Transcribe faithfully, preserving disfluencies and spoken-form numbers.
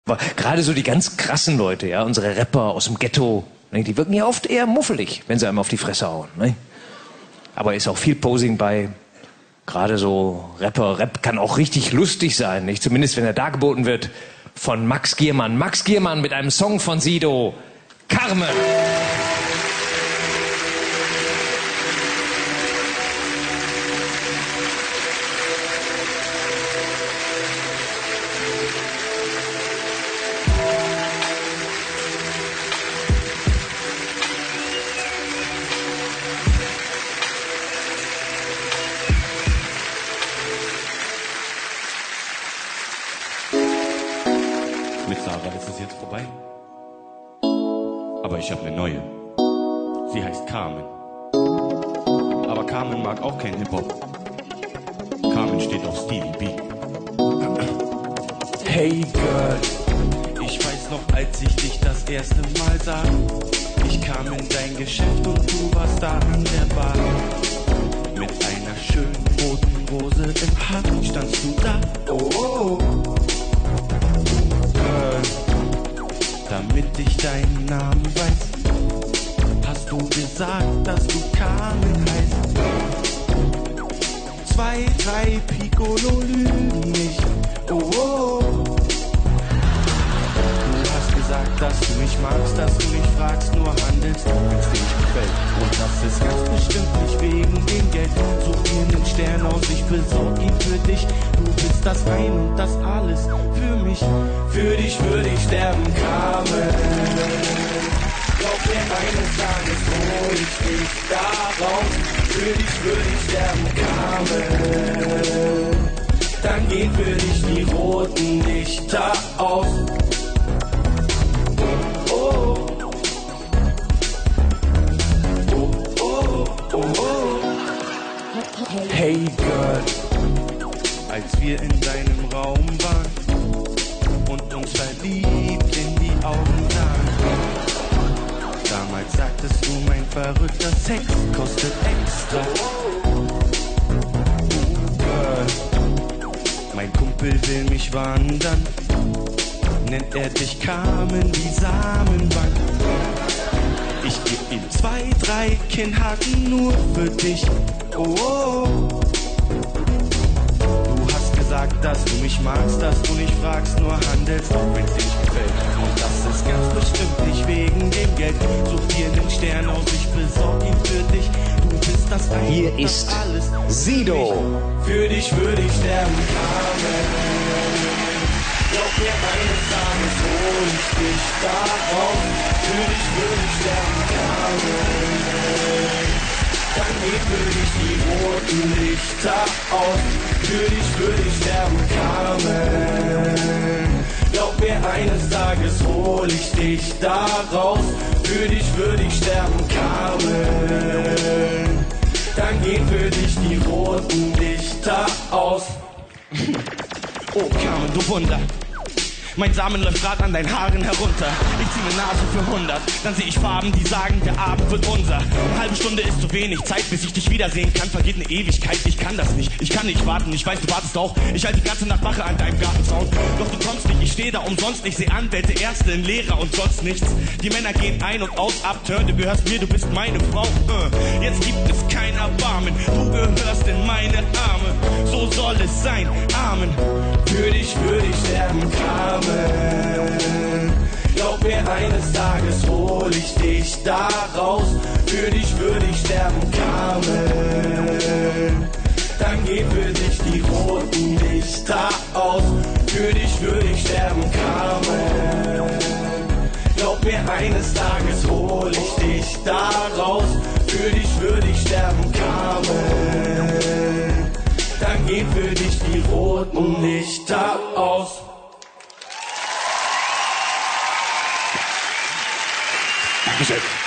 Aber gerade so die ganz krassen Leute, ja, unsere Rapper aus dem Ghetto, ne, die wirken ja oft eher muffelig, wenn sie einem auf die Fresse hauen. Ne? Aber ist auch viel Posing bei. Gerade so Rapper, Rap kann auch richtig lustig sein, nicht? Zumindest wenn er dargeboten wird von Max Giermann. Max Giermann mit einem Song von Sido, Carmen. Mit Sarah ist es jetzt vorbei. Aber ich habe eine neue. Sie heißt Carmen. Aber Carmen mag auch kein Hip-Hop. Carmen steht auf Stevie B. Hey Girl, ich weiß noch, als ich dich das erste Mal sah. Ich kam in dein Geschäft und du warst da an der Bar. Mit einer schönen roten Rose im Haar standst du da. Oh, oh. Damit ich deinen Namen weiß, hast du gesagt, dass du Carmen heißt. Zwei, drei Piccolo lügen nicht. Oh, oh. Du hast gesagt, dass du mich magst, dass du mich fragst, nur handelst, wenn es dir nicht gefällt. Und das ist ganz bestimmt nicht wegen dem Geld. Such dir einen Stern aus, ich besorg ihn für dich. Du bist das Ein und das Alles für mich. Für dich würde ich sterben, Carmen. Glaub mir, eines Tages hol ich dich da raus. Für dich würde ich sterben, Carmen. Dann gehen für dich die roten Lichter aus. Hey Girl, als wir in deinem Raum waren und uns verliebt in die Augen sahen, damals sagtest du, mein verrückter Sex kostet extra. Oh Girl, mein Kumpel will mich wandern, nennt er dich Carmen wie Samenbank. Ich geb ihm zwei, drei Kinnhaken nur für dich. Oh, oh. Du hast gesagt, dass du mich magst, dass du nicht fragst, nur handelst, auch wenn es dir nicht gefällt. Und das ist ganz bestimmt nicht wegen dem Geld. Such dir einen Stern aus, ich besorg ihn für dich. Du bist das Ein, Hier das ist alles Sido. Für dich würde ich sterben, Carmen. Glaub mir, eines Tages hol ich dich da raus. Für dich würde ich sterben, Carmen. Dann geht für dich die roten Lichter aus. Für dich würde ich sterben, Carmen. Glaub mir, eines Tages hol ich dich da raus. Für dich würde ich sterben, Carmen. Dann gehen für dich die roten Lichter aus. Oh Carmen, du Wunder. Mein Samen läuft grad an deinen Haaren herunter. Ich zieh ne Nase für hundert. Dann seh ich Farben, die sagen, der Abend wird unser. Eine halbe Stunde ist zu wenig Zeit, bis ich dich wiedersehen kann. Vergeht eine Ewigkeit, ich kann das nicht. Ich kann nicht warten, ich weiß, du wartest auch. Ich halte die ganze Nacht Wache an deinem Gartenzaun. Doch du kommst nicht, ich steh da umsonst. Ich seh Anwälte, Ärzte, einen Lehrer und sonst nichts. Die Männer gehen ein und aus, abturn. Du gehörst mir, du bist meine Frau. Jetzt gibt es kein Erbarmen. Du gehörst in meine Arme. So soll es sein, Amen. Für dich würde ich sterben, Carmen. Glaub mir, eines Tages hol ich dich da raus. Für dich würde ich sterben, Carmen. Dann geh für dich die roten Lichter aus. Für dich würde ich sterben, Carmen. Glaub mir, eines Tages hol ich dich da raus. Für dich würde ich sterben, Carmen. Dann geh für dich die roten Lichter aus. Dankeschön.